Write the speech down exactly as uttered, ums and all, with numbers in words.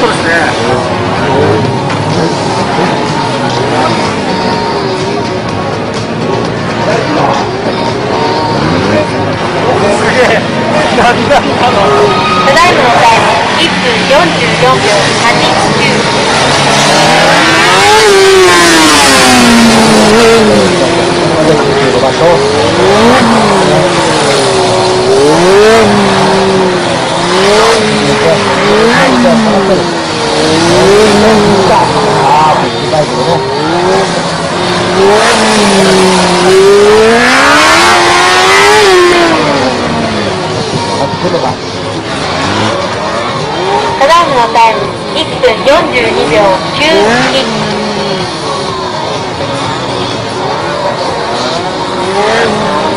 ですね。すげえ。なんだ今の。 ただいまのタイムいっぷんよんじゅうよんびょうはちじゅう。ただいまのタイムいっぷんよんじゅうにびょうきゅういち。